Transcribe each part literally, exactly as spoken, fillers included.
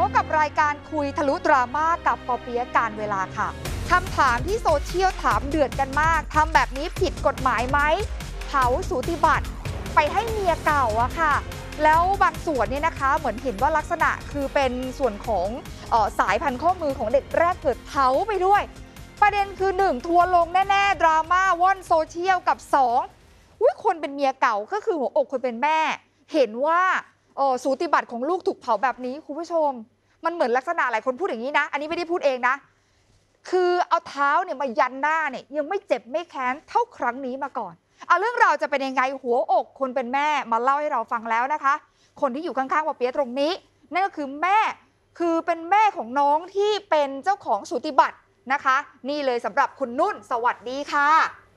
บกับรายการคุยทะลุดราม่ากับปอเปี๊ยะการเวลาค่ะคำถามที่โซเชียลถามเดือดกันมากทำแบบนี้ผิดกฎหมายไหมเผาสูติบัตรไปให้เมียเก่าอะค่ะแล้วบางส่วนเนี่ยนะคะเหมือนเห็นว่าลักษณะคือเป็นส่วนของเอ่อสายพันข้อมือของเด็กแรกเกิดเผาไปด้วยประเด็นคือหนึ่งทัวร์ลงแน่ๆดราม่าว่อนโซเชียลกับสองอุ๊ยคนเป็นเมียเก่าก็คือหัวอกคนเป็นแม่เห็นว่าเอ่อสูติบัตรของลูกถูกเผาแบบนี้คุณผู้ชมมันเหมือนลักษณะหลายคนพูดอย่างนี้นะอันนี้ไม่ได้พูดเองนะคือเอาเท้าเนี่ยมายันหน้าเนี่ยยังไม่เจ็บไม่แค้นเท่าครั้งนี้มาก่อนเอาเรื่องราวจะเป็นยังไงหัวอกคนเป็นแม่มาเล่าให้เราฟังแล้วนะคะคนที่อยู่ข้างๆปอเปี๊ยะตรงนี้นั่นก็คือแม่คือเป็นแม่ของน้องที่เป็นเจ้าของสูติบัตรนะคะนี่เลยสำหรับคุณนุ่นสวัสดีค่ะ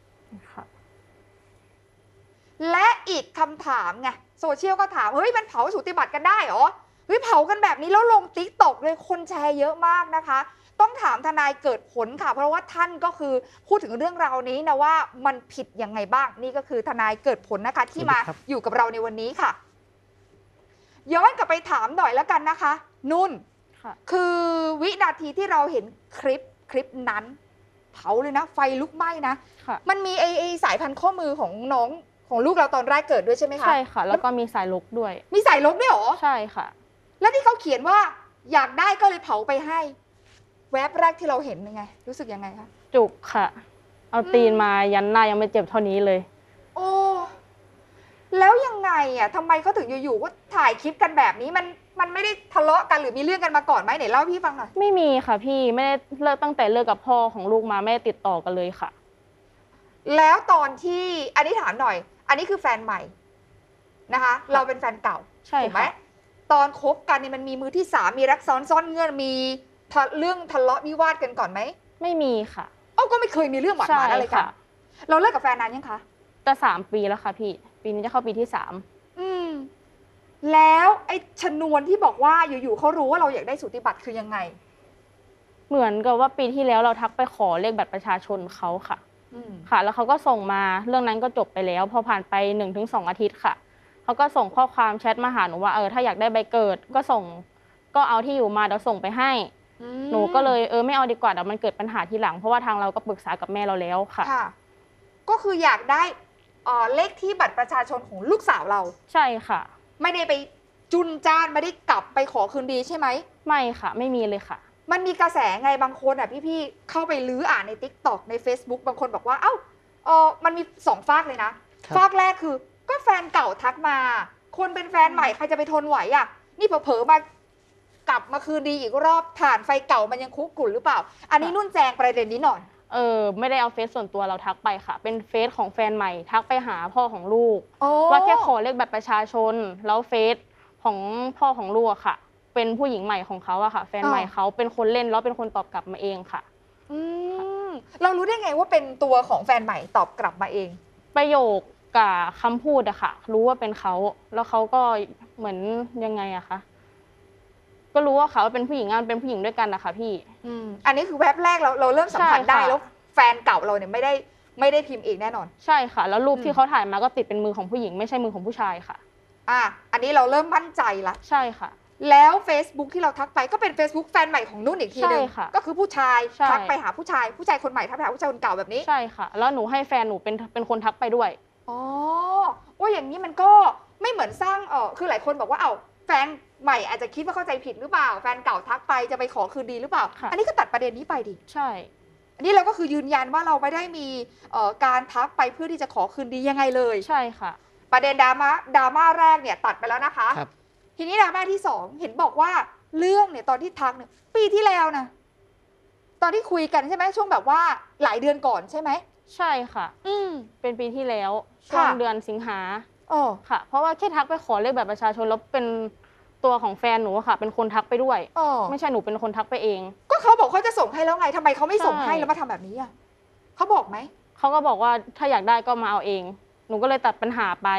และอีกคำถามไงโซเชียลก็ถามเฮ้ยมันเผาสูติบัตรกันได้เหรอเฮ้ยเผากันแบบนี้แล้วลงติ๊กต็อกเลยคนแชร์เยอะมากนะคะต้องถามทนายเกิดผลค่ะเพราะว่าท่านก็คือพูดถึงเรื่องราวนี้นะว่ามันผิดยังไงบ้างนี่ก็คือทนายเกิดผลนะคะที่มาอยู่กับเราในวันนี้ค่ะย้อนกลับไปถามหน่อยแล้วกันนะคะนุ่นคือวินาทีที่เราเห็นคลิปคลิปนั้นเผาเลยนะไฟลุกไหม้นะมันมีไอไอสายพันข้อมือของน้องของลูกเราตอนแรกเกิดด้วยใช่ไหมคะใช่ค่ะแล้วก็มีสายลกด้วยมีสายลกด้วยหรอใช่ค่ะแล้วที่เขาเขียนว่าอยากได้ก็เลยเผาไปให้แวบแรกที่เราเห็นยังไงรู้สึกยังไงคะจุกค่ะเอาตีนมายันหน้ายังไม่เจ็บเท่านี้เลยโอ้แล้วยังไงอ่ะทำไมเขาถึงอยู่ๆก็ถ่ายคลิปกันแบบนี้มันมันไม่ได้ทะเลาะกันหรือมีเรื่องกันมาก่อนไหมไหนเล่าพี่ฟังหน่อยไม่มีค่ะพี่ไม่ได้เลิกตั้งแต่เลิกกับพ่อของลูกมาไม่ได้ติดต่อกันเลยค่ะแล้วตอนที่อันนี้ถามหน่อยอันนี้คือแฟนใหม่นะคะเราเป็นแฟนเก่าถูกไหมตอนคบกันเนี่ยมันมีมือที่สามมีรักซ้อนซ่อนเงื่อนมีเรื่องทะเลาะวิวาทกันก่อนไหมไม่มีค่ะเอ้าก็ไม่เคยมีเรื่องหวานๆอะไรกันเราเลิกกับแฟนนานยังคะจะสามปีแล้วค่ะพี่ปีนี้จะเข้าปีที่สามอืมแล้วไอ้ชนวนที่บอกว่าอยู่ๆเขารู้ว่าเราอยากได้สูติบัตรคือยังไงเหมือนกับว่าปีที่แล้วเราทักไปขอเลขบัตรประชาชนเขาค่ะค่ะแล้วเขาก็ส่งมาเรื่องนั้นก็จบไปแล้วพอผ่านไป หนึ่งถึงสอง อาทิตย์ค่ะเขาก็ส่งข้อความแชทมาหาหนูว่าเออถ้าอยากได้ใบเกิดก็ส่งก็เอาที่อยู่มาเดี๋ยวส่งไปให้หนูก็เลยเออไม่เอาดีกว่าเดี๋ยวมันเกิดปัญหาทีหลังเพราะว่าทางเราก็ปรึกษากับแม่เราแล้วค่ะก็คืออยากได้เลขที่บัตรประชาชนของลูกสาวเราใช่ค่ะไม่ได้ไปจุนจ้านไม่ได้กลับไปขอคืนดีใช่ไหมไม่ค่ะไม่มีเลยค่ะมันมีกระแสไงบางคนอ่ะพี่ๆเข้าไปลื้ออ่านใน ติ๊กต็อก ใน เฟซบุ๊ก บางคนบอกว่าเอ้าเออมันมีสองฝากเลยนะฝากแรกคือก็แฟนเก่าทักมาคนเป็นแฟนใหม่ใครจะไปทนไหวอ่ะนี่เผลอๆมากลับมาคืนดีอีกรอบผ่านไฟเก่ามันยังคุกกุ่นหรือเปล่าอันนี้นุ่นแจงประเด็นนี้หน่อยเออไม่ได้เอาเฟซส่วนตัวเราทักไปค่ะเป็นเฟซของแฟนใหม่ทักไปหาพ่อของลูกว่าแค่ขอเลขบัตรประชาชนแล้วเฟซของพ่อของลูกค่ะเป็นผู้หญิงใหม่ของเขาอะค่ะแฟนใหม่เขาเป็นคนเล่นแล้วเป็นคนตอบกลับมาเองค่ะอืมเรารู้ได้ไงว่าเป็นตัวของแฟนใหม่ตอบกลับมาเองประโยคกับคำพูดอะค่ะรู้ว่าเป็นเขาแล้วเขาก็เหมือนยังไงอะคะก็รู้ว่าเขาเป็นผู้หญิงงานเป็นผู้หญิงด้วยกันนะคะพี่อืมอันนี้คือแวบแรกเราเราเริ่มสัมผัสได้แล้วแฟนเก่าเราเนี่ยไม่ได้ไม่ได้พิมพ์เองแน่นอนใช่ค่ะแล้วรูปที่เขาถ่ายมาก็ติดเป็นมือของผู้หญิงไม่ใช่มือของผู้ชายค่ะอ่ะอันนี้เราเริ่มมั่นใจละใช่ค่ะแล้ว Facebook ที่เราทักไปก็เป็น Facebook แฟนใหม่ของนุ่นอีกทีนึงก็คือผู้ชายทักไปหาผู้ชายผู้ชายคนใหม่ทักไปหาผู้ชายคนเก่าแบบนี้ใช่ค่ะแล้วหนูให้แฟนหนูเป็นเป็นคนทักไปด้วยอ๋อว่าอย่างนี้มันก็ไม่เหมือนสร้างเออคือหลายคนบอกว่าเอ้าแฟนใหม่อาจจะคิดว่าเข้าใจผิดหรือเปล่าแฟนเก่าทักไปจะไปขอคืนดีหรือเปล่าอันนี้ก็ตัดประเด็นนี้ไปดิใช่อันนี้เราก็คือยืนยันว่าเราไม่ได้มีการทักไปเพื่อที่จะขอคืนดียังไงเลยใช่ค่ะประเด็นดราม่าดราม่าแรกเนี่ยตัดไปแล้วนะคะทีนี้ดราม่าที่สองเห็นบอกว่าเรื่องเนี่ยตอนที่ทักเนี่ยปีที่แล้วนะตอนที่คุยกันใช่ไหมช่วงแบบว่าหลายเดือนก่อนใช่ไหมใช่ค่ะอืมเป็นปีที่แล้วช่วงเดือนสิงหาอ๋อค่ะเพราะว่าแค่ทักไปขอเลขบัตรประชาชนแล้วเป็นตัวของแฟนหนูค่ะเป็นคนทักไปด้วยอ๋อไม่ใช่หนูเป็นคนทักไปเองก็เขาบอกเขาจะส่งให้แล้วไงทำไมเขาไม่ส่งให้แล้วมาทำแบบนี้อ่ะเขาบอกไหมเขาก็บอกว่าถ้าอยากได้ก็มาเอาเองหนูก็เลยตัดปัญหาไป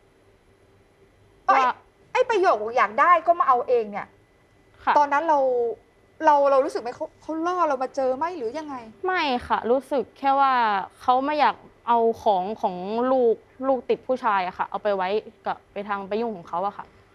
ว่าไอ้ประโยคอยากได้ก็มาเอาเองเนี่ยตอนนั้นเราเราเรารู้สึกไหมเขาเขาล่อเรามาเจอไหมหรือยังไงไม่ค่ะรู้สึกแค่ว่าเขาไม่อยากเอาของของลูกลูกติดผู้ชายอะค่ะเอาไปไว้กับไปทางไปยุ่งของเขาอะค่ะ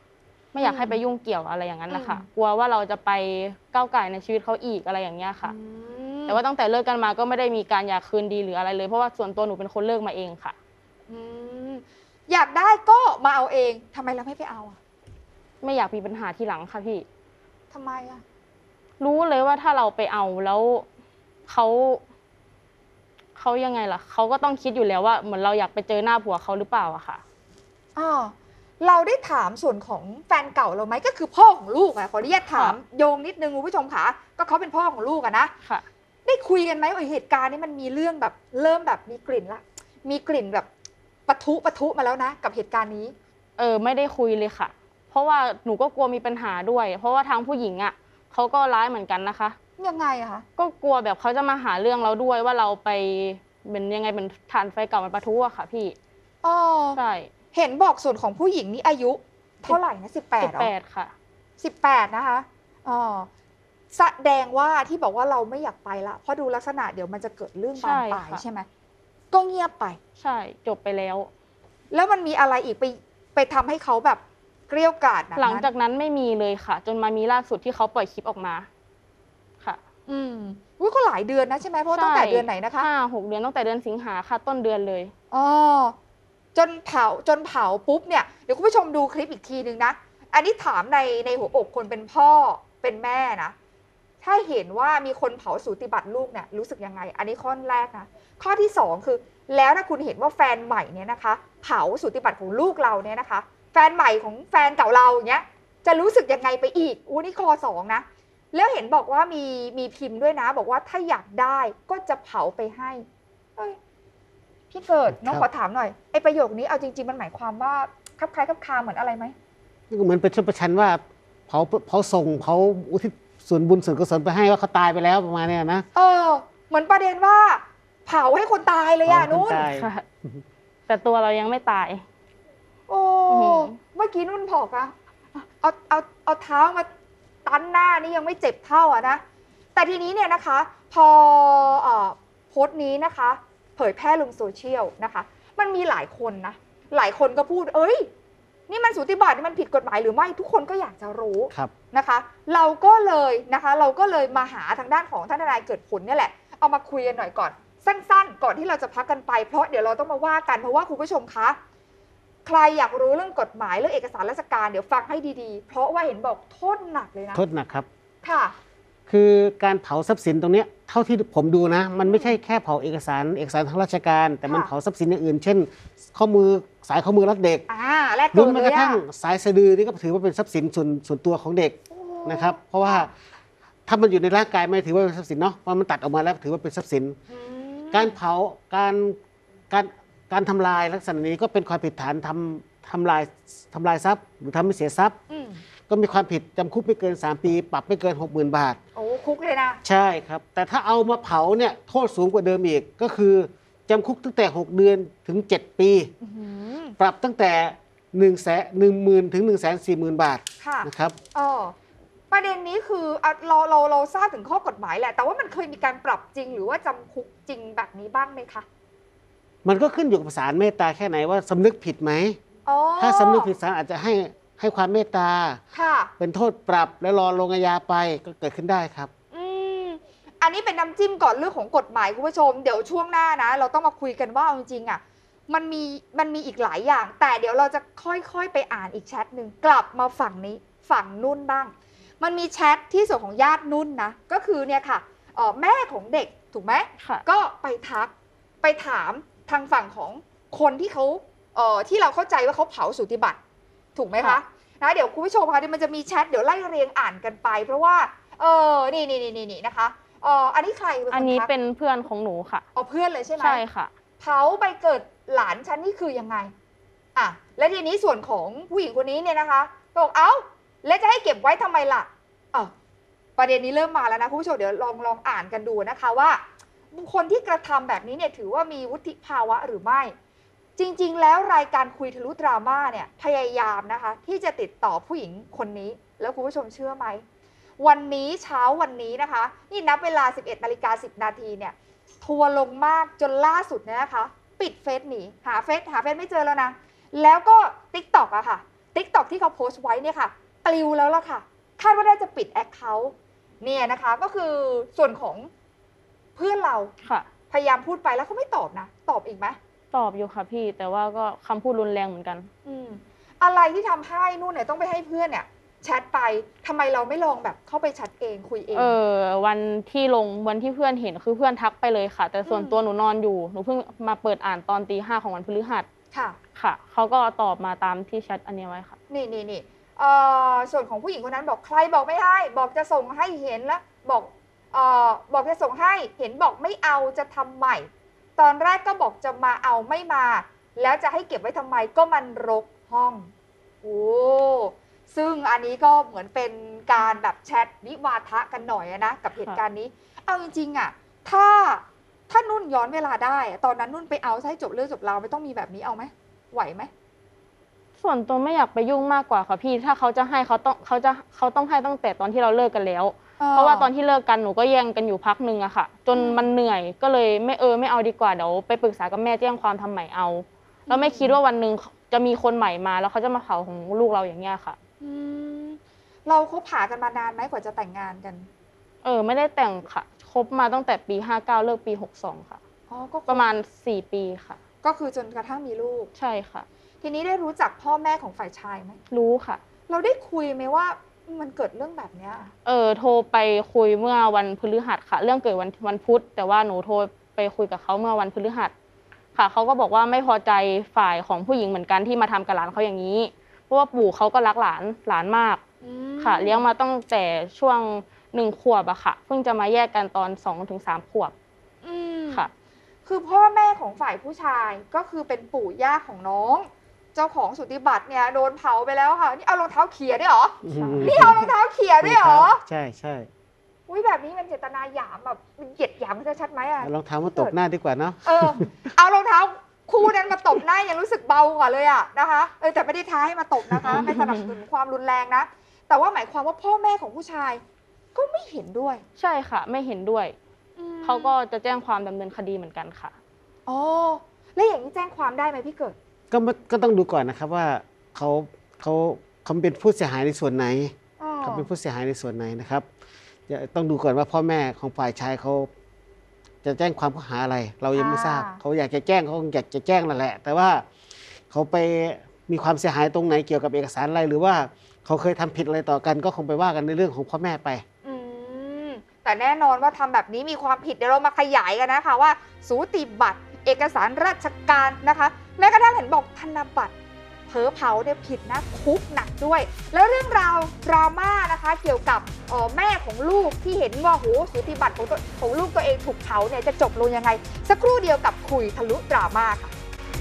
ไม่อยากให้ไปยุ่งเกี่ยวอะไรอย่างนั้นนะคะกลัวว่าเราจะไปก้าวไก่ในชีวิตเขาอีกอะไรอย่างเงี้ยค่ะแต่ว่าตั้งแต่เลิกกันมาก็ไม่ได้มีการอยากคืนดีหรืออะไรเลยเพราะว่าส่วนตัวหนูเป็นคนเลิกมาเองค่ะอยากได้ก็มาเอาเองทำไมเราไม่ไปเอาอ่ะไม่อยากมีปัญหาทีหลังค่ะพี่ทำไมอ่ะรู้เลยว่าถ้าเราไปเอาแล้วเขาเขายังไงล่ะเขาก็ต้องคิดอยู่แล้วว่าเหมือนเราอยากไปเจอหน้าผัวเขาหรือเปล่าอะค่ะอ๋อเราได้ถามส่วนของแฟนเก่าเราไหมก็คือพ่อของลูกอะขออนุญาตถามโยงนิดนึงคุณผู้ชมค่ะก็เขาเป็นพ่อของลูกอะนะค่ะได้คุยกันไหมว่าเหตุการณ์นี้มันมีเรื่องแบบเริ่มแบบมีกลิ่นละมีกลิ่นแบบปะทุปะทุมาแล้วนะกับเหตุการณ์นี้เออไม่ได้คุยเลยค่ะเพราะว่าหนูก็กลัวมีปัญหาด้วยเพราะว่าทางผู้หญิงอะเขาก็ร้ายเหมือนกันนะคะยังไงอะคะก็กลัวแบบเขาจะมาหาเรื่องเราด้วยว่าเราไปเป็นยังไงเป็นฐานไฟเก่ามันปะทุอะค่ะพี่อ๋อใช่เห็นบอกส่วนของผู้หญิงนี่อายุเท่าไหร่นะสิบแปดสิบแปดค่ะสิบแปดนะคะอ๋อแสดงว่าที่บอกว่าเราไม่อยากไปละเพราะดูลักษณะเดี๋ยวมันจะเกิดเรื่องบานปลายใช่ไหมก็เงียบไปใช่จบไปแล้วแล้วมันมีอะไรอีกไปไปทำให้เขาแบบเกลี้ยกล่อมหลังจากนั้นไม่มีเลยค่ะจนมามีล่าสุดที่เขาปล่อยคลิปออกมาค่ะอืมอุ้ยก็หลายเดือนนะใช่ไหมเพราะตั้งแต่เดือนไหนนะคะห้าหกเดือนตั้งแต่เดือนสิงหาค่ะต้นเดือนเลยอ๋อจนเผาจนเผาปุ๊บเนี่ยเดี๋ยวคุณผู้ชมดูคลิปอีกทีนึงนะอันนี้ถามในในหัวอกคนเป็นพ่อเป็นแม่นะถ้าเห็นว่ามีคนเผาสูติบัตรลูกเนี่ยรู้สึกยังไงอันนี้ข้อแรกนะข้อที่สองคือแล้วถ้าคุณเห็นว่าแฟนใหม่เนี่ยนะคะเผาสูติบัตรของลูกเราเนี่ยนะคะแฟนใหม่ของแฟนเก่าเราอย่างเงี้ยจะรู้สึกยังไงไปอีกอู้นี่ข้อสองนะแล้วเห็นบอกว่ามีมีพิมพ์ด้วยนะบอกว่าถ้าอยากได้ก็จะเผาไปให้พี่เกิดน้องขอถามหน่อยไอ้ประโยคนี้เอาจริงๆมันหมายความว่าคับคล้ายคับคาเหมือนอะไรไหมก็เหมือนเป็นชนประชันว่าเผาเผาส่งเผาอุทิศส่วนบุญส่วนกุศลไปให้ว่าเขาตายไปแล้วประมาณนี้นะเออเหมือนประเด็นว่าเผาให้คนตายเลยอะนุ่นแต่ตัวเรายังไม่ตายโอ้เมื่อกี้นุ่นบอกอะเอาเอาเอาเท้ามาตันหน้านี่ยังไม่เจ็บเท่าอะนะแต่ทีนี้เนี่ยนะคะพอโพสต์นี้นะคะเผยแพร่ลงโซเชียลนะคะมันมีหลายคนนะหลายคนก็พูดเอ้ยนี่มันสูติบัตรนี่มันผิดกฎหมายหรือไม่ทุกคนก็อยากจะรู้นะคะเราก็เลยนะคะเราก็เลยมาหาทางด้านของท่านทนายเกิดผลนี่แหละเอามาคุยกันหน่อยก่อนสั้นๆก่อนที่เราจะพักกันไปเพราะเดี๋ยวเราต้องมาว่ากันเพราะว่าคุณผู้ชมคะใครอยากรู้เรื่องกฎหมายเรื่องเอกสารราชการเดี๋ยวฟังให้ดีๆเพราะว่าเห็นบอกโทษหนักเลยนะโทษหนักครับค่ะคือการเผาทรัพย์สินตรงนี้เท่าที่ผมดูนะมันไม่ใช่แค่เผาเอกสารเอกสารทางราชการแต่มันเผาทรัพย์สินอย่างอื่นเช่นข้อมือสายข้อมือรัดเด็กรวมแม้กระทั่งสายสะดือนี่ก็ถือว่าเป็นทรัพย์สินส่วนส่วนตัวของเด็กนะครับเพราะว่าถ้ามันอยู่ในร่างกายไม่ถือว่าเป็นทรัพย์สินเนาะเพราะมันตัดออกมาแล้วถือว่าเป็นทรัพย์สินการเผาการการการทำลายลักษณะนี้ก็เป็นความผิดฐานทำทำลายทำลายทรัพย์หรือทำให้เสียทรัพย์ก็มีความผิดจำคุกไม่เกินสามปีปรับไม่เกิน หกหมื่น บาทโอ้คุกเลยนะใช่ครับแต่ถ้าเอามาเผาเนี่ยโทษสูงกว่าเดิมอีกก็คือจำคุกตั้งแต่หกเดือนถึงเจ็ดปีปรับตั้งแต่หนึ่งแสนหนึ่งหมื่นถึงหนึ่งแสนสี่หมื่นบาทนะครับอ๋อประเด็นนี้คือเราเราเราทราบถึงข้อกฎหมายแหละแต่ว่ามันเคยมีการปรับจริงหรือว่าจำคุกจริงแบบนี้บ้างไหมคะมันก็ขึ้นอยู่กับศาลเมตตาแค่ไหนว่าสำนึกผิดไหมถ้าสำนึกผิดศาลอาจจะให้ให้ความเมตตาเป็นโทษปรับและรอลงอาญาไปก็เกิดขึ้นได้ครับอืมอันนี้เป็นน้ำจิ้มก่อนเรื่องของกฎหมายคุณผู้ชมเดี๋ยวช่วงหน้านะเราต้องมาคุยกันว่าจริงๆอ่ะมันมีมันมีอีกหลายอย่างแต่เดี๋ยวเราจะค่อยๆไปอ่านอีกแชทหนึ่งกลับมาฝั่งนี้ฝั่งนุ่นบ้างมันมีแชทที่ส่วนของญาตินุ่นนะก็คือเนี่ยค่ะแม่ของเด็กถูกไหมก็ไปทักไปถามทางฝั่งของคนที่เขาเอ่อที่เราเข้าใจว่าเขาเผาสูติบัตรถูกไหมคะนะเดี๋ยวคุณผู้ชมคะเดี๋ยวมันจะมีแชทเดี๋ยวไล่เรียงอ่านกันไปเพราะว่าเออนี่นี่นี่นี่นะคะเอ่ออันนี้ใครเป็นคนทักอันนี้เป็นเพื่อนของหนูค่ะอ๋อเพื่อนเลยใช่ไหมใช่ค่ะเผาใบเกิดหลานฉันนี่คือยังไงอ่ะและทีนี้ส่วนของผู้หญิงคนนี้เนี่ยนะคะบอกเอ้าแล้วจะให้เก็บไว้ทำไมล่ะเออประเด็นนี้เริ่มมาแล้วนะคุณผู้ชมเดี๋ยวลองลองอ่านกันดูนะคะว่าบุคคลที่กระทำแบบนี้เนี่ยถือว่ามีวุฒิภาวะหรือไม่จริงๆแล้วรายการคุยทะลุดราม่าเนี่ยพยายามนะคะที่จะติดต่อผู้หญิงคนนี้แล้วคุณผู้ชมเชื่อไหมวันนี้เช้าวันนี้นะคะนี่นับเวลา สิบเอ็ดนาฬิกาสิบนาทีเนี่ยทัวร์ลงมากจนล่าสุดเนี่ยนะคะปิดเฟซหนีหาเฟซหาเฟซไม่เจอแล้วนะแล้วก็ ติ๊กต็อก อะค่ะ ติ๊กต็อก ที่เขาโพสต์ไว้เนี่ยค่ะปลิวแล้วล่ะค่ะคาดว่าได้จะปิดแอคเคาท์เนี่ยนะคะก็คือส่วนของเพื่อนเราค่ะพยายามพูดไปแล้วเขาไม่ตอบนะตอบอีกไหมตอบอยู่ค่ะพี่แต่ว่าก็คำพูดรุนแรงเหมือนกันอืมอะไรที่ทำให้นู่นเนี่ยต้องไปให้เพื่อนเนี่ยแชทไปทำไมเราไม่ลองแบบเข้าไปแชทเองคุยเองเออวันที่ลงวันที่เพื่อนเห็นคือเพื่อนทักไปเลยค่ะ แต่ส่วนตัวหนูนอนอยู่หนูเพิ่งมาเปิดอ่านตอนตีห้าของวันพฤหัสค่ะค่ะเขาก็ตอบมาตามที่แชทอันนี้ไว้ค่ะนี่นี่นี่เอ่อส่วนของผู้หญิงคนนั้นบอกใครบอกไม่ให้บอกจะส่งให้เห็นแล้วบอกเอ่อบอกจะส่งให้เห็นบอกไม่เอาจะทำใหม่ตอนแรกก็บอกจะมาเอาไม่มาแล้วจะให้เก็บไว้ทำไมก็มันรกห้องโอ้ซึ่งอันนี้ก็เหมือนเป็นการแบบแชทวิวาทะกันหน่อยนะกับเหตุการณ์นี้เอาจริงๆอ่ะถ้าถ้านุ่นย้อนเวลาได้ตอนนั้นนุ่นไปเอาให้จบเรื่องจบราวไม่ต้องมีแบบนี้เอาไหมไหวไหมส่วนตัวไม่อยากไปยุ่งมากกว่าค่ะพี่ถ้าเขาจะให้เขาต้องเขาจะเขาต้องให้ตั้งแต่ตอนที่เราเลิกกันแล้วเพราะว่าตอนที่เลิกกันหนูก็แย่งกันอยู่พักนึงอะค่ะจนมันเหนื่อยก็เลยไม่เออไม่เอาดีกว่าเดี๋ยวไปปรึกษากับแม่แจ้งความทำใหม่เอาแล้วไม่คิดว่าวันหนึ่งจะมีคนใหม่มาแล้วเขาจะมาเผาของลูกเราอย่างเงี้ยค่ะเราคบหากันมานานไหมกว่าจะแต่งงานกันเออไม่ได้แต่งค่ะคบมาตั้งแต่ปีห้าเก้าเลิกปีหกสองค่ะอ๋อก็ประมาณสี่ปีค่ะก็คือจนกระทั่งมีลูกใช่ค่ะทีนี้ได้รู้จักพ่อแม่ของฝ่ายชายไหมรู้ค่ะเราได้คุยไหมว่ามันเกิดเรื่องแบบนี้เออโทรไปคุยเมื่อวันพฤหัสค่ะเรื่องเกิดวันวันพุธแต่ว่าหนูโทรไปคุยกับเขาเมื่อวันพฤหัสค่ะเขาก็บอกว่าไม่พอใจฝ่ายของผู้หญิงเหมือนกันที่มาทำกับหลานเขาอย่างนี้เพราะว่าปู่เขาก็รักหลานหลานมากค่ะเลี้ยงมาตั้งแต่ช่วงหนึ่งขวบอะค่ะเพิ่งจะมาแยกกันตอนสองถึงสามขวบค่ะคือพ่อแม่ของฝ่ายผู้ชายก็คือเป็นปู่ย่าของน้องเจ้าของสุติบัตรเนี่ยโดนเผาไปแล้วค่ะนี่เอารองเท้าเขี่ยด้วยเหรอนี่เอารองเท้าเขี่ยด้วยเหรอใช่ใช่อุ้ยแบบนี้มันเจตนาหยามแบบมันเหยียดหยามมันจะชัดไหมอะรองเท้ามาตบหน้าดีกว่าเนาะเออเอารองเท้าคู่นั้นมาตบหน้ายังรู้สึกเบากว่าเลยอะนะคะเออแต่ไม่ได้ท้าให้มาตบนะคะไม่สนับสนุนความรุนแรงนะแต่ว่าหมายความว่าพ่อแม่ของผู้ชายก็ไม่เห็นด้วยใช่ค่ะไม่เห็นด้วยเขาก็จะแจ้งความดำเนินคดีเหมือนกันค่ะอ๋อแล้วอย่างนี้แจ้งความได้ไหมพี่เกิดก็ก็ต้องดูก่อนนะครับว่าเขาเขาเขาเป็นผู้เสียหายในส่วนไหนเขาเป็นผู้เสียหายในส่วนไหนนะครับจะต้องดูก่อนว่าพ่อแม่ของฝ่ายชายเขาจะแจ้งความข้อหาอะไร เรายังไม่ทราบเขาอยากจะแจ้งเขาคงอยากจะแจ้งนั่นแหละแต่ว่าเขาไปมีความเสียหายตรงไหนเกี่ยวกับเอกสารอะไรหรือว่าเขาเคยทำผิดอะไรต่อกันก็คงไปว่ากันในเรื่องของพ่อแม่ไปแต่แน่นอนว่าทำแบบนี้มีความผิดเดี๋ยวเรามาขยายกันนะคะว่าสูติบัตรเอกสารราชการนะคะแม้กระทั่งเห็นบอกธนบัตรเผลอเผาเนี่ยผิดนะคุกหนักด้วยแล้วเรื่องราวดราม่านะคะเกี่ยวกับแม่ของลูกที่เห็นว่าโหสูติบัตรของของลูกตัวเองถูกเผาเนี่ยจะจบลงยังไงสักครู่เดียวกับคุยทะลุดราม่าค่ะ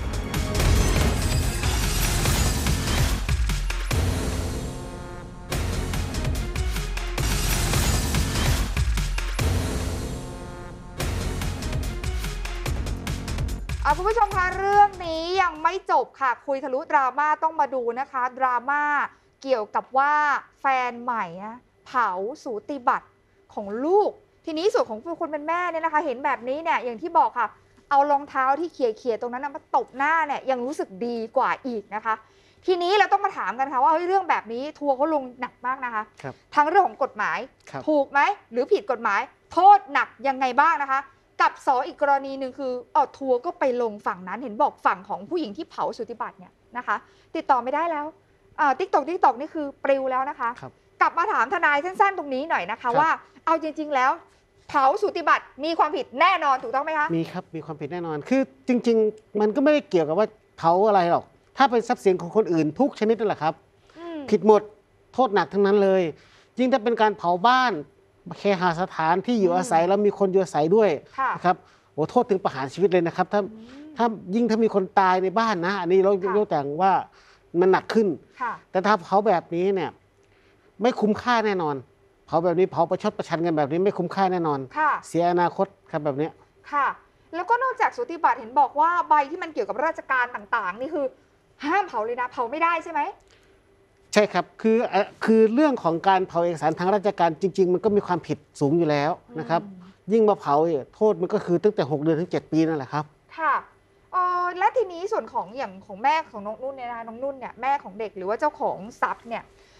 คุณผู้ชมคะเรื่องนี้ยังไม่จบค่ะคุยทะลุดราม่าต้องมาดูนะคะดราม่าเกี่ยวกับว่าแฟนใหม่นะเผาสูติบัตรของลูกทีนี้ส่วนของคนเป็นแม่เนี่ยนะคะเห็นแบบนี้เนี่ยอย่างที่บอกค่ะเอารองเท้าที่เขี่ยๆตรงนั้นมาตบหน้าเนี่ยยังรู้สึกดีกว่าอีกนะคะทีนี้เราต้องมาถามกันค่ะว่าเรื่องแบบนี้ทัวร์เขาลงหนักมากนะคะทั้งเรื่องของกฎหมายถูกไหมหรือผิดกฎหมายโทษหนักยังไงบ้างนะคะกับสออีกกรณีหนึ่งคือเอาทัวร์ก็ไปลงฝั่งนั้นเห็นบอกฝั่งของผู้หญิงที่เผาสูติบัตรเนี่ยนะคะติดต่อไม่ได้แล้วติ๊กตอกติ๊กตอกนี่คือปลิวแล้วนะคะกลับมาถามทนายสั้นๆตรงนี้หน่อยนะคะว่าเอาจริงๆแล้วเผาสูติบัตรมีความผิดแน่นอนถูกต้องไหมคะมีครับมีความผิดแน่นอนคือจริงๆมันก็ไม่ได้เกี่ยวกับว่าเผาอะไรหรอกถ้าเป็นทรัพย์สินของคนอื่นทุกชนิดนั่นแหละครับผิดหมดโทษหนักทั้งนั้นเลยยิ่งถ้าเป็นการเผาบ้านเคหสถานที่อยู่อาศัยแล้วมีคนอยู่อาศัยด้วยนะครับโอ้โทษถึงประหารชีวิตเลยนะครับถ้าถ้ายิ่งถ้ามีคนตายในบ้านนะอันนี้เรายกแต่งว่ามันหนักขึ้นแต่ถ้าเผาแบบนี้เนี่ยไม่คุ้มค่าแน่นอนเผาแบบนี้เผาประชดประชันกันแบบนี้ไม่คุ้มค่าแน่นอนเสียอนาคตครับแบบนี้ค่ะแล้วก็นอกจากสูติบัตรเห็นบอกว่าใบที่มันเกี่ยวกับราชการต่างๆนี่คือห้ามเผาเลยนะเผาไม่ได้ใช่ไหมใช่ครับคือคือเรื่องของการเผาเอกสารทางราชการจริงๆมันก็มีความผิดสูงอยู่แล้วนะครับยิ่งมาเผาโทษมันก็คือตั้งแต่หกเดือนถึงเจ็ดปีนั่นแหละครับค่ะเออและทีนี้ส่วนของอย่างของแม่ของน้องนุ่นเนี่ยนะคะน้องนุ่นเนี่ยแม่ของเด็กหรือว่าเจ้าของทรัพย์เนี่ย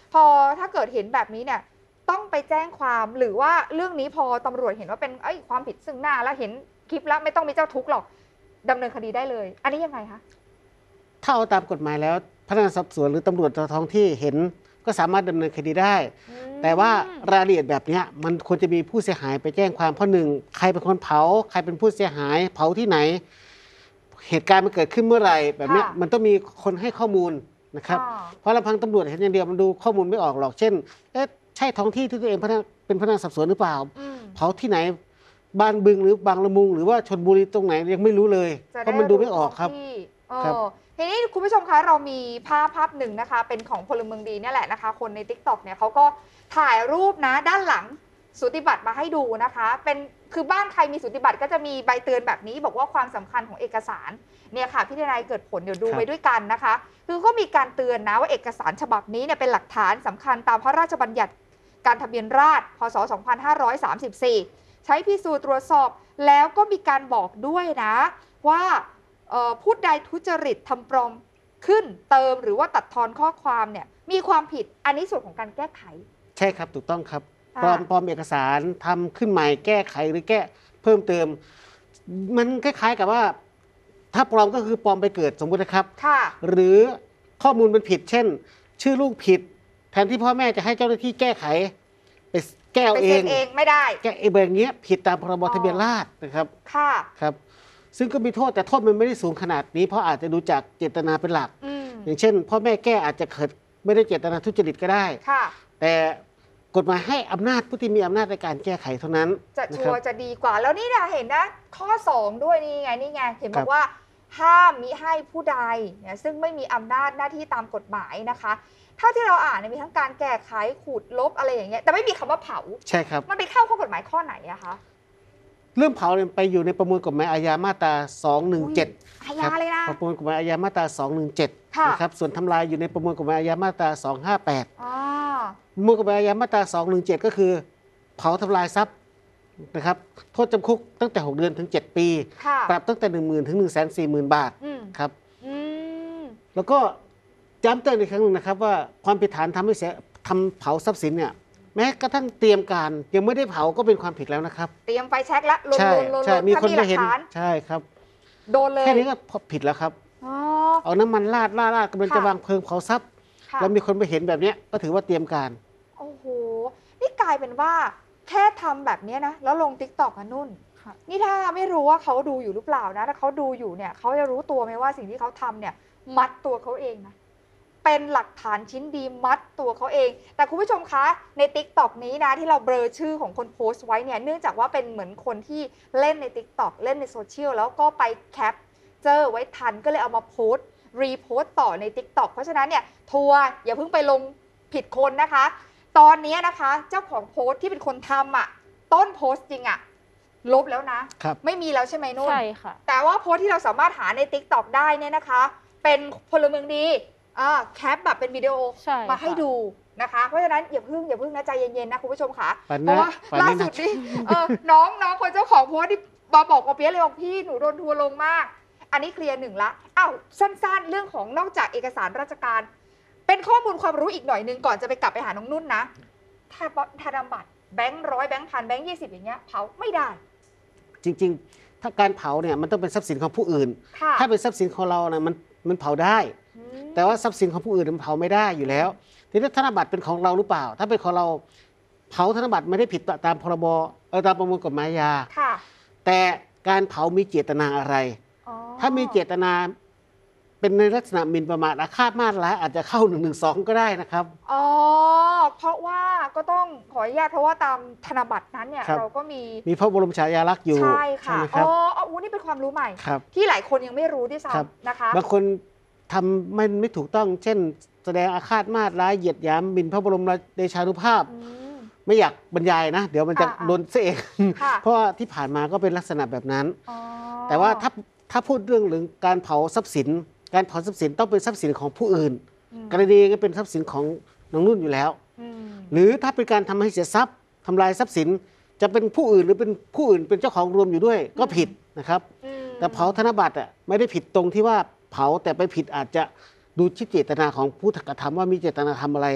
พอถ้าเกิดเห็นแบบนี้เนี่ยต้องไปแจ้งความหรือว่าเรื่องนี้พอตำรวจเห็นว่าเป็นไอ้ความผิดซึ่งหน้าแล้วเห็นคลิปแล้วไม่ต้องมีเจ้าทุกข์หรอกดำเนินคดีได้เลย อันนี้ยังไงคะถ้าเอาตามกฎหมายแล้วพนักงานสอบสวนหรือตำรวจท้องที่เห็นก็สามารถดำเนินคดีได้แต่ว่ารายละเอียดแบบนี้มันควรจะมีผู้เสียหายไปแจ้งความเพราะหนึ่งใครเป็นคนเผาใครเป็นผู้เสียหายเผาที่ไหนเหตุการณ์มันเกิดขึ้นเมื่อไหร่แบบนี้มันต้องมีคนให้ข้อมูลนะครับเพราะลำพังตำรวจเห็นอย่างเดียวมันดูข้อมูลไม่ออกหรอกเช่นเอ๊ะใช่ท้องที่ที่ตัวเองเป็นพนักงานสอบสวนหรือเปล่าเผาที่ไหนบ้านบึงหรือบางละมุงหรือว่าชลบุรีตรงไหนยังไม่รู้เลยเพราะมันดูไม่ออกครับทีนี้คุณผู้ชมคะเรามีภาพภาพหนึ่งนะคะเป็นของพลเมืองดีเนี่ยแหละนะคะคนใน ติ๊กต็อก เนี่ยเขาก็ถ่ายรูปนะด้านหลังสูติบัตรมาให้ดูนะคะเป็นคือบ้านใครมีสูติบัตรก็จะมีใบเตือนแบบนี้บอกว่าความสำคัญของเอกสารเนี่ยค่ะพี่ทนายเกิดผลเดี๋ยวดูไว้ด้วยกันนะคะคือก็มีการเตือนนะว่าเอกสารฉบับนี้เนี่ยเป็นหลักฐานสำคัญตามพระราชบัญญัติการทะเบียนราษฎร์พ.ศ. สองพันห้าร้อยสามสิบสี่ใช้พิสูจน์ตรวจสอบแล้วก็มีการบอกด้วยนะว่าผู้ใดทุจริตทำปลอมขึ้นเติมหรือว่าตัดทอนข้อความเนี่ยมีความผิดอันนี้ส่วนของการแก้ไขใช่ครับถูกต้องครับปลอมปลอมเอกสารทำขึ้นใหม่แก้ไขหรือแก้เพิ่มเติมมันคล้ายๆกับว่าถ้าปลอมก็คือปลอมไปเกิดสมมุตินะครับหรือข้อมูลเป็นผิดเช่นชื่อลูกผิดแทนที่พ่อแม่จะให้เจ้าหน้าที่แก้ไขไปแก้เองเองไม่ได้แก้เองแบบนี้ผิดตามพรบทะเบียนราษฎร์นะครับค่ะครับซึ่งก็มีโทษแต่โทษมันไม่ได้สูงขนาดนี้เพราะอาจจะดูจากเจตนาเป็นหลักอย่างเช่นพ่อแม่แก้อาจจะเกิดไม่ได้เจตนาทุจริตก็ได้แต่กฎหมายให้อำนาจผู้ที่มีอำนาจในการแก้ไขเท่านั้นจะชัวร์จะดีกว่าแล้วนี่นะเห็นนะข้อสองด้วยนี่ไงนี่ไงเห็นบอกว่าห้ามมิให้ผู้ใดเนี่ยซึ่งไม่มีอำนาจหน้าที่ตามกฎหมายนะคะถ้าที่เราอ่านมีทั้งการแก้ไขขูดลบอะไรอย่างเงี้ยแต่ไม่มีคำว่าเผาใช่ครับมันไปเข้าข้อกฎหมายข้อไหนอะคะเรื่องเผาเนี่ยไปอยู่ในประมวลกฎหมายอาญามาตราสองหนึ่งเจ็ดอาญาเลยนะประมวลกฎหมายอาญามาตราสองหนึ่งเจ็ดนะครับส่วนทำลายอยู่ในประมวลกฎหมายอาญามาตราสองห้าแปดประมวลกฎหมายอาญามาตราสองหนึ่งเจ็ดก็คือเผาทำลายทรัพย์นะครับโทษจำคุกตั้งแต่หกเดือนถึงเจ็ดปีปรับตั้งแต่หนึ่งหมื่นถึงหนึ่งแสนสี่หมื่นบาทครับแล้วก็ย้ำเตือนอีกครั้งหนึ่งนะครับว่าความผิดฐานทำให้เสียทำเผาทรัพย์สินเนี่ยแม้กระทั่งเตรียมการยังไม่ได้เผาก็เป็นความผิดแล้วนะครับเตรียมไฟแช็กแล้วลนลนใช่มีคนไปเห็นใช่ครับโดนเลยแค่นี้ก็ผิดแล้วครับเอาน้ำมันราดราดราดกำลังจะวางเพลิงเผาทรัพย์แล้วมีคนไปเห็นแบบนี้ก็ถือว่าเตรียมการโอ้โหนี่กลายเป็นว่าแค่ทำแบบนี้นะแล้วลง ติ๊กต็อก กันนุ่นนี่ถ้าไม่รู้ว่าเขาดูอยู่หรือเปล่านะถ้าเขาดูอยู่เนี่ยเขาจะรู้ตัวไหมว่าสิ่งที่เขาทำเนี่ยมัดตัวเขาเองนะเป็นหลักฐานชิ้นดีมัดตัวเขาเองแต่คุณผู้ชมคะใน ติ๊กต็อก นี้นะที่เราเบลอชื่อของคนโพสต์ไว้เนี่ยเนื่องจากว่าเป็นเหมือนคนที่เล่นใน ติ๊กต็อก เล่นในโซเชียลแล้วก็ไปแคปเจอไว้ทันก็เลยเอามาโพสต์รีโพสต์ต่อใน ติ๊กต็อก เพราะฉะนั้นเนี่ยทัวร์อย่าเพิ่งไปลงผิดคนนะคะตอนนี้นะคะเจ้าของโพสต์ที่เป็นคนทำอ่ะต้นโพสต์จริงอ่ะลบแล้วนะไม่มีแล้วใช่ไหมนุ่นใช่ค่ะแต่ว่าโพสต์ที่เราสามารถหาใน ติ๊กต็อก ได้เนี่ยนะคะเป็นพลเมืองดีแคปแบบเป็นวิดีโอมาให้ดูนะคะเพราะฉะนั้นอย่าพึ่งอย่าพึ่งนะใจเย็นๆนะคุณผู้ชมค่ะเพราะว่าล่าสุดนี่น้องน้องคนเจ้าของโพสต์ที่มาบอกกับเปี๊ยเลยบอกพี่หนูโดนทัวร์ลงมากอันนี้เคลียร์หนึ่งละอ้าวสั้นๆเรื่องของนอกจากเอกสารราชการเป็นข้อมูลความรู้อีกหน่อยนึงก่อนจะไปกลับไปหาน้องนุ่นนะถ้าธนบัตรแบงค์ร้อยแบงค์พันแบงค์ยี่สิบอย่างเงี้ยเผาไม่ได้จริงๆถ้าการเผาเนี่ยมันต้องเป็นทรัพย์สินของผู้อื่นถ้าเป็นทรัพย์สินของเรานะมันมันเผาได้แต่ว่าทรัพย์สินของผู้อื่นมันเผาไม่ได้อยู่แล้วทีนี้ธนบัตรเป็นของเราหรือเปล่าถ้าเป็นของเราเผาธนบัตรไม่ได้ผิดตามพรบเออตามประมวลกฎหมายอาญาแต่การเผามีเจตนาอะไรถ้ามีเจตนาเป็นในลักษณะหมิ่นประมาทอาฆาตมาตร้ายอาจจะเข้าหนึ่งหนึ่งสองก็ได้นะครับอ๋อเพราะว่าก็ต้องขออนุญาตเพราะว่าตามธนบัตรนั้นเนี่ยเราก็มีมีพระบรมฉายาลักษณ์อยู่ใช่ค่ะอ๋ออ๋อนี่เป็นความรู้ใหม่ที่หลายคนยังไม่รู้ด้วยซ้ำนะคะบางคนทำไม่ไม่ถูกต้องเช่นแสดงอาฆาตมาตร้ายเหยียดหยามหมิ่นพระบรมเดชานุภาพไม่อยากบรรยายนะเดี๋ยวมันจะโดนเสียเพราะว่าที่ผ่านมาก็เป็นลักษณะแบบนั้นแต่ว่าถ้าถ้าพูดเรื่องหรือการเผาทรัพย์สินการเผาทรัพย์สินต้องเป็นทรัพย์สินของผู้อื่นกรณีก็เป็นทรัพย์สินของน้องนุ่นอยู่แล้วหรือถ้าเป็นการทำให้เสียทรัพย์ทำลายทรัพย์สินจะเป็นผู้อื่นหรือเป็นผู้อื่นเป็นเจ้าของรวมอยู่ด้วยก็ผิดนะครับแต่เผาธนบัตรอ่ะไม่ได้ผิดตรงที่ว่าเผาแต่ไปผิดอาจจะดูที่เจตนาของผู้กระทำว่ามีเจตนาทำอะไร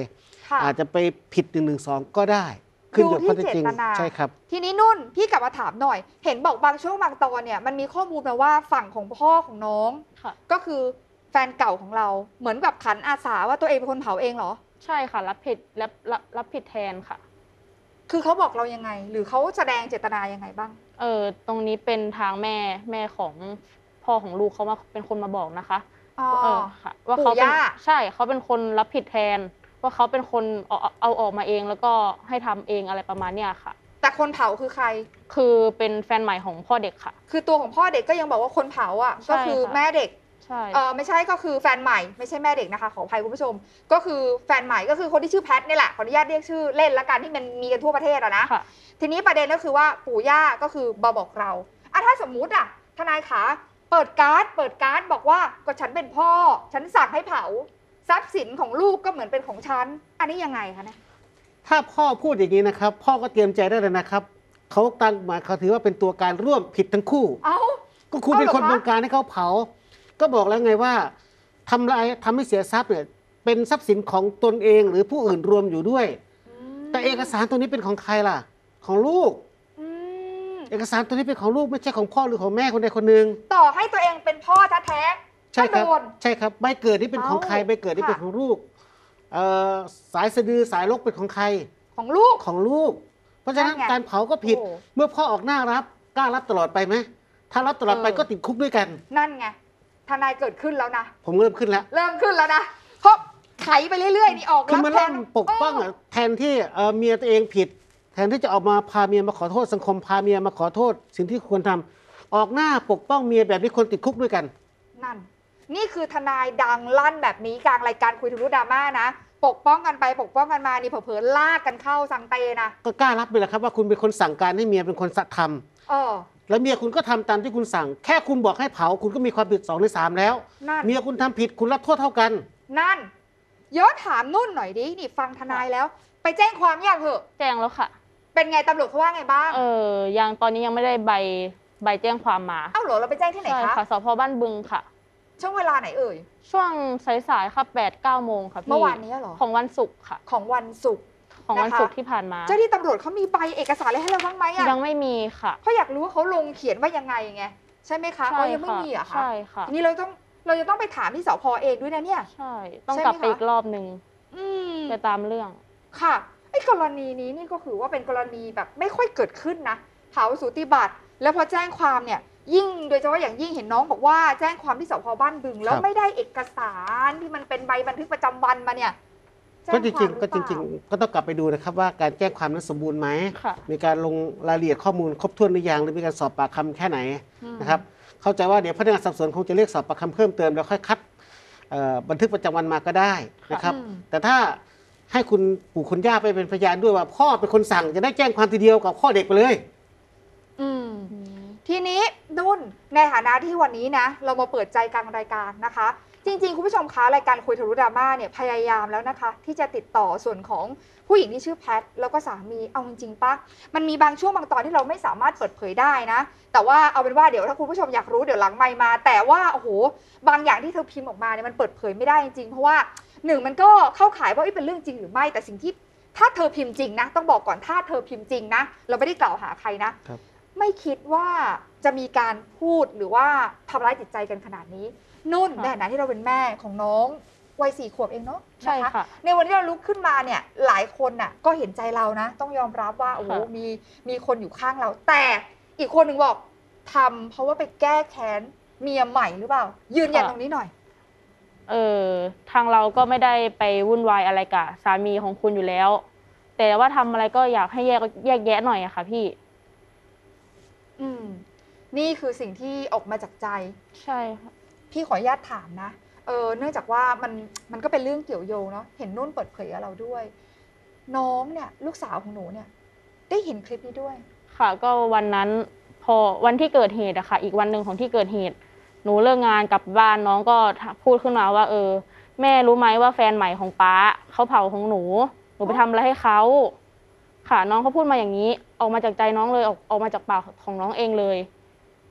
ค่ะอาจจะไปผิดหนึ่งหนึ่งสองก็ได้ขึ้นอยู่กับข้อเท็จจริงดูที่เจตนาใช่ครับทีนี้นุ่นพี่กลับมาถามหน่อย เห็นบอกบางช่วงบางตอนเนี่ยมันมีข้อมูลมาว่าฝั่งของพ่อของน้องค่ะก็คือแฟนเก่าของเราเหมือนกับขันอาสาว่าตัวเองเป็นคนเผาเองเหรอใช่ค่ะ รับผิดรับรับรับผิดแทนค่ะคือเขาบอกเรายังไง หรือเขาแสดงเจตนายังไงบ้างเออตรงนี้เป็นทางแม่แม่ของพ่อของลูกเขามาเป็นคนมาบอกนะคะอ๋อเออค่ะ ว่าเขาเป็นปู่ย่าใช่เขาเป็นคนรับผิดแทน ว่าเขาเป็นคนเอาเอาออกมาเองแล้วก็ให้ทำเองอะไรประมาณเนี้ยค่ะแต่คนเผาคือใครคือเป็นแฟนใหม่ของพ่อเด็กค่ะคือตัวของพ่อเด็กก็ยังบอกว่าคนเผาอ่ะใช่ก็คือค่ะแม่เด็กใช่เออไม่ใช่ก็คือแฟนใหม่ไม่ใช่แม่เด็กนะคะขออภัยคุณผู้ชม ก็คือแฟนใหม่ก็คือคนที่ชื่อแพทนี่แหละขออนุญาตเรียกชื่อเล่นละกันที่มันมีกันทั่วประเทศอะนะค่ะทีนี้ประเด็นก็คือว่าปู่ย่าก็คือมาบอกเราอ่ะถ้าสมมุติอ่ะทนายขาเปิดการ์ดเปิดการ์ดบอกว่าก็ฉันเป็นพ่อ ฉันสั่งให้เผาทรัพย์สินของลูกก็เหมือนเป็นของฉันอันนี้ยังไงคะเนี่ยถ้าพ่อพูดอย่างนี้นะครับ พ่อก็เตรียมใจได้เลยนะครับเขาตั้งมาเขาถือว่าเป็นตัวการร่วมผิดทั้งคู่เอ้าก็คุณเป็นคนเอาเหรอคะบงการให้เขาเผา ก็บอกแล้วไงว่าทำลายทำให้เสียทรัพย์เนี่ยเป็นทรัพย์สินของตนเองหรือผู้อื่นรวมอยู่ด้วย แต่เอกสารตัวนี้เป็นของใครล่ะ ของลูกอืมเอกสารตัวนี้เป็นของลูกไม่ใช่ของพ่อหรือของแม่คนใดคนหนึ่งต่อให้ตัวเองเป็นพ่อแท้ๆใช่ครับก็โดนใช่ครับใบเกิดนี่เป็นของใครเอ้าใบเกิดนี่เป็นค่ะของลูกเอ่อสายสะดือสายลกเป็นของใครของลูกของลูก เพราะฉะนั้นนั่นไงการเผาก็ผิดโอ้เมื่อพ่อออกหน้ารับกล้ารับตลอดไปไหมถ้ารับตลอดไปเออก็ติดคุกด้วยกันนั่นไงทนายเกิดขึ้นแล้วนะผมเริ่มขึ้นแล้วเริ่มขึ้นแล้วนะเพราะไขไปเรื่อยๆนี่ออกคือมาแทเริ่นมปกป้องอะแทนที่เอ่อเมียตัวเองผิด แทนที่จะออกมาพาเมียมาขอโทษสังคมพาเมียมาขอโทษ สิ่งที่ควรทำออกหน้าปกป้องเมียแบบนี้คนติดคุกด้วยกันนั่น นี่คือทนายดังลั่นแบบนี้กลางรายการคุยทะลุดราม่านะ ปกป้องกันไปปกป้องกันมานี่เผลอๆลากกันเข้าสังเตนะก็กล้ารับไปเลยครับว่าคุณเป็นคนสั่งการให้เมียเป็นคนทำเออแล้วเมียคุณก็ทำตามที่คุณสั่ง แค่คุณบอกให้เผาคุณก็มีความผิดสองในสามแล้วนั่นเมียคุณทำผิดคุณรับโทษเท่ากันนั่นย้อนถามนุ่นหน่อยดินี่ฟังทนายแล้ว ไปแจ้งความยังเหอะแจ้งแล้วค่ะเป็นไงตำรวจเขาว่าไงบ้างเออยังตอนนี้ยังไม่ได้ใบใบแจ้งความมาเอ้าเหรอเราไปแจ้งที่ไหนใช่คะค่ะสพบ้านบึงค่ะช่วงเวลาไหนเอ่ยช่วงสายๆค่ะแปดเก้าโมงค่ะพี่เมื่อวานนี้เหรอของวันศุกร์ค่ะของวันศุกร์ของวันนะคะศุกร์ที่ผ่านมาเจ้าที่ตำรวจเขามีใบเอกสารอะไรให้เราบ้างไหมอะยังไม่มีค่ะเขาอยากรู้ว่าเขาลงเขียนว่ายังไงไงใช่ไหมคะอ๋อยังไม่มีเหรอะคะใช่ค่ะทีนี้เราต้องเราจะต้องไปถามที่สพเองด้วยนะเนี่ยใช่ ต้องใช่ไหมกลับไปคะอีกรอบหนึ่งอืมไปตามเรื่องค่ะไอ้กรณีนี้นี่ก็คือว่าเป็นกรณีแบบไม่ค่อยเกิดขึ้นนะเผาสูติบัตรแล้วพอแจ้งความเนี่ย ยิ่งโดยเฉพาะอย่างยิ่งเห็นน้องบอกว่าแจ้งความที่สพบ้านบึง แล้วไม่ได้เอกสารที่มันเป็นใบบันทึกประจำวันมาเนี่ยแจ้ก็จควาริมงหๆก็อจเปล่าริง ๆ ก็ต้องกลับไปดูนะครับว่าการแจ้งความนั้นสมบูรณ์ไหมค่ะมีการลงรายละเอียดข้อมูลครบถ้วนหรือยังหรือมีการสอบปากคำแค่ไหนอืมนะครับเข้าใจว่าเดี๋ยวพนักงานสอบสวนคงจะเรียกสอบปากคำเพิ่มเติมแล้วค่อยคัดเอ่อบันทึกประจำวันมาก็ได้นะครับอืมแต่ถ้าให้คุณปู่คุณย่าไปเป็นพยานด้วยว่าพ่อเป็นคนสั่งจะได้แจ้งความทีเดียวกับพ่อเด็กไปเลยอืม ทีนี้นุ่นในฐานะที่วันนี้นะ เรามาเปิดใจกลางรายการนะคะ จริงๆ คุณผู้ชมคะรายการคุยทะลุดราม่าเนี่ยพยายามแล้วนะคะ ที่จะติดต่อส่วนของผู้หญิงที่ชื่อแพทแล้วก็สามีเอาจริงๆปะมันมีบางช่วงบางตอนที่เราไม่สามารถเปิดเผยได้นะ แต่ว่าเอาเป็นว่าเดี๋ยวถ้าคุณผู้ชมอยากรู้เดี๋ยวหลังไมค์มา แต่ว่าโอ้โหบางอย่างที่เธอพิมพ์ออกมาเนี่ยมันเปิดเผยไม่ได้จริงๆเพราะว่าหนึ่งมันก็เข้าข่ายว่าเอ้ยเป็นเรื่องจริงหรือไม่แต่สิ่งที่ถ้าเธอพิมพ์จริงนะต้องบอกก่อนถ้าเธอพิมพ์จริงนะเราไม่ได้กล่าวหาใครนะครับไม่คิดว่าจะมีการพูดหรือว่าทำร้ายจิตใจกันขนาดนี้ นุ่นค่ะในฐานะที่เราเป็นแม่ของน้องวัยสี่ขวบเองเนาะใช่นค่ะในวันที่เราลุกขึ้นมาเนี่ยหลายคนน่ะก็เห็นใจเรานะ ต้องยอมรับว่าโอ้โหค่ะมีมีคนอยู่ข้างเรา แต่อีกคนหนึ่งบอกทำเพราะว่าไปแก้แค้นเมียใหม่หรือเปล่า ยืนยันตรงนี้หน่อยเออทางเราก็ไม่ได้ไปวุ่นวายอะไรกับสามีของคุณอยู่แล้ว แต่ว่าทำอะไรก็อยากให้แยกแยกแยะหน่อยอะค่ะพี่อืมนี่คือสิ่งที่ออกมาจากใจใช่ค่ะพี่ขออนุญาตถามนะ เออ เนื่องจากว่ามันมันก็เป็นเรื่องเกี่ยวโยงเนาะ เห็นนุ่นเปิดเผยกับเราด้วย น้องเนี่ยลูกสาวของหนูเนี่ย ได้เห็นคลิปนี้ด้วยค่ะก็วันนั้นพอวันที่เกิดเหตุอะค่ะ อีกวันหนึ่งของที่เกิดเหตุ หนูเลิกงานกลับบ้านน้องก็พูดขึ้นมาว่า เออ แม่รู้ไหมว่าแฟนใหม่ของป๊าเขาเผาของหนู หนูไปทำอะไรให้เขาค่ะ น้องเขาพูดมาอย่างนี้ ออกมาจากใจน้องเลยออกออกมาจากปากของน้องเองเลย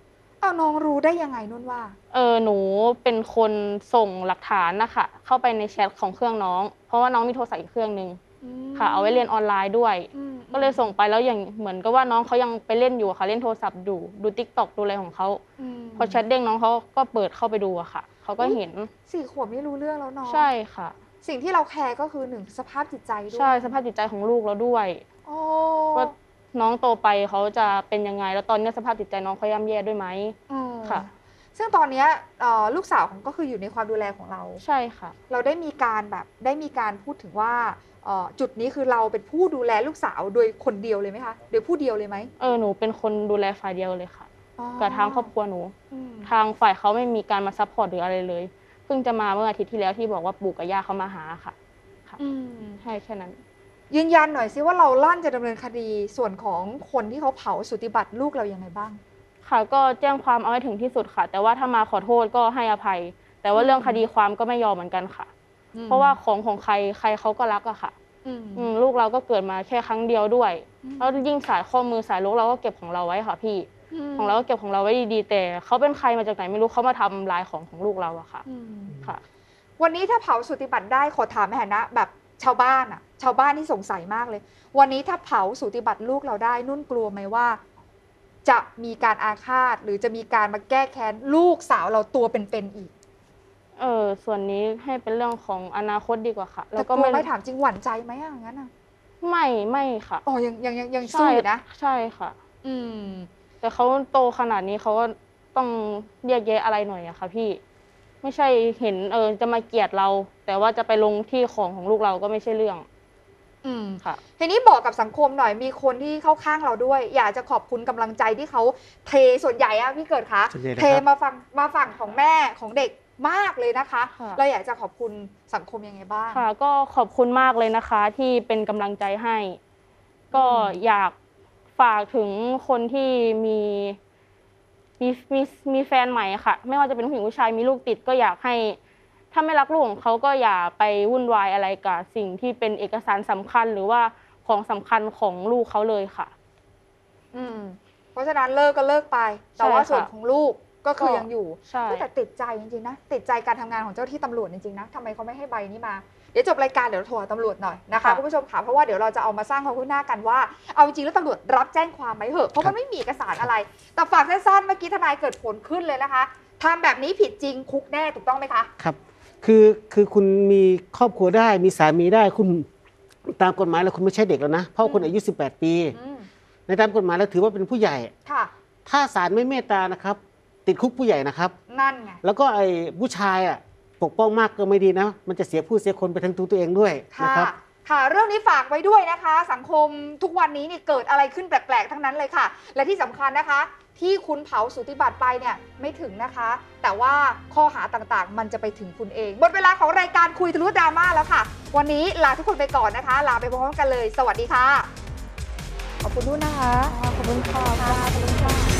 เอาน้องรู้ได้ยังไงนุ่นว่าเออหนูเป็นคนส่งหลักฐานนะคะเข้าไปในแชทของเครื่องน้องเพราะว่าน้องมีโทรศัพท์อีกเครื่องนึงค่ะเอาไว้เรียนออนไลน์ด้วยก็เลยส่งไปแล้วอย่างเหมือนกับว่าน้องเขายังไปเล่นอยู่ค่ะเล่นโทรศัพท์ดูดูติ๊กต็อกดูอะไรของเขาพอแชทเด้งน้องเขาก็เปิดเข้าไปดูอะค่ะเขาก็เห็นสี่ขวบไม่รู้เรื่องแล้วน้องใช่ค่ะสิ่งที่เราแคร์ก็คือหนึ่งสภาพจิตใจด้วยใช่สภาพจิตใจของลูกเราด้วยว่าน้องโตไปเขาจะเป็นยังไงแล้วตอนนี้สภาพจิตใจน้องเขาย่ำแย่ด้วยไหมค่ะซึ่งตอนนี้ลูกสาวของก็คืออยู่ในความดูแลของเราใช่ค่ะเราได้มีการแบบได้มีการพูดถึงว่าจุดนี้คือเราเป็นผู้ดูแลลูกสาวโดยคนเดียวเลยไหมคะโดยผู้เดียวเลยไหมเออหนูเป็นคนดูแลฝ่ายเดียวเลยค่ะกับทางครอบครัวหนูทางฝ่ายเขาไม่มีการมาซัพพอร์ตหรืออะไรเลยเพิ่งจะมาเมื่ออาทิตย์ที่แล้วที่บอกว่าปู่กับย่าเขามาหาค่ะค่ะใช่แค่นั้นยืนยันหน่อยซิว่าเราลั่นจะดำเนินคดีส่วนของคนที่เขาเผาสูติบัตรลูกเรายังไงบ้างค่ะก็แจ้งความเอาให้ถึงที่สุดค่ะแต่ว่าถ้ามาขอโทษก็ให้อภัยแต่ว่าเรื่องคดีความก็ไม่ยอมเหมือนกันค่ะเพราะว่าของของใครใครเขาก็รักอะค่ะลูกเราก็เกิดมาแค่ครั้งเดียวด้วยแล้วยิ่งสายข้อมือสายลูกเราก็เก็บของเราไว้ค่ะพี่ของเราก็เก็บของเราไว้ดีๆแต่เขาเป็นใครมาจากไหนไม่รู้เขามาทำลายของของลูกเราอะค่ะค่ะวันนี้ถ้าเผาสูติบัตรได้ขอถามในฐานะแบบชาวบ้านอะชาวบ้านที่สงสัยมากเลยวันนี้ถ้าเผาสูติบัตรลูกเราได้นุ่นกลัวไหมว่าจะมีการอาฆาตหรือจะมีการมาแก้แค้นลูกสาวเราตัวเป็นๆอีกเออส่วนนี้ให้เป็นเรื่องของอนาคตดีกว่าค่ะแล้วก็ไม่ถามจริงหวั่นใจไหมอย่างนั้นอ่ะไม่ไม่ค่ะอ๋อยังยังยังยังสู้อยู่นะใช่ค่ะอืมแต่เขาโตขนาดนี้เขาก็ต้องเรียกแยะอะไรหน่อยอะค่ะพี่ไม่ใช่เห็นเออจะมาเกลียดเราแต่ว่าจะไปลงที่ของของลูกเราก็ไม่ใช่เรื่องอืมค่ะทีนี้บอกกับสังคมหน่อยมีคนที่เข้าข้างเราด้วยอยากจะขอบคุณกำลังใจที่เขาเทส่วนใหญ่อะพี่เกิดคะเทมาฟังมาฝั่งของแม่ของเด็กมากเลยนะคะเราอยากจะขอบคุณสังคมยังไงบ้างค่ะก็ขอบคุณมากเลยนะคะที่เป็นกำลังใจให้ก็อยากฝากถึงคนที่มีมีมีมีแฟนใหม่ค่ะไม่ว่าจะเป็นผู้หญิงผู้ชายมีลูกติดก็อยากให้ถ้าไม่รักลูกของเขาก็อย่าไปวุ่นวายอะไรกับสิ่งที่เป็นเอกสารสำคัญหรือว่าของสำคัญของลูกเขาเลยค่ะอืมเพราะฉะนั้นเลิกก็เลิกไปแต่ว่าส่วนของลูกก็คือยังอยู่แต่ติดใจจริงๆนะติดใจการทำงานของเจ้าที่ตำรวจจริงๆนะทำไมเขาไม่ให้ใบนี้มาเดี๋ยวจบรายการเดี๋ยวโทรตำรวจหน่อยนะคะคุณผู้ชมค่ะเพราะว่าเดี๋ยวเราจะเอามาสร้างความคุ้นหน้ากันว่าเอาจริงๆแล้วตำรวจรับแจ้งความไหมเหอะเพราะมันไม่มีเอกสารอะไรแต่ฝากสั้นๆเมื่อกี้ทนายเกิดผลขึ้นเลยนะคะทำแบบนี้ผิดจริงคุกแน่ถูกต้องไหมคะครับคือคือคุณมีครอบครัวได้มีสามีได้คุณตามกฎหมายแล้วคุณไม่ใช่เด็กแล้วนะเพราะคุณอายุสิบแปดปีในตามกฎหมายแล้วถือว่าเป็นผู้ใหญ่ถ้าศาลไม่เมตตานะครับติดคุกผู้ใหญ่นะครับนั่นไงแล้วก็ไอ้ผู้ชายอ่ะปกป้องมากก็ไม่ดีนะมันจะเสียผู้เสียคนไปทั้งตัวตัวเองด้วยนะครับค่ะเรื่องนี้ฝากไว้ด้วยนะคะสังคมทุกวันนี้นี่เกิดอะไรขึ้นแปลกๆทั้งนั้นเลยค่ะและที่สำคัญนะคะที่คุณเผาสูติบัตรไปเนี่ยไม่ถึงนะคะแต่ว่าข้อหาต่างๆมันจะไปถึงคุณเองหมดเวลาของรายการคุยทะลุดราม่าแล้วค่ะวันนี้ลาทุกคนไปก่อนนะคะลาไปพร้อมกันเลยสวัสดีค่ะขอบคุณด้วยนะคะขอบคุณค่ะขอบคุณค่ะ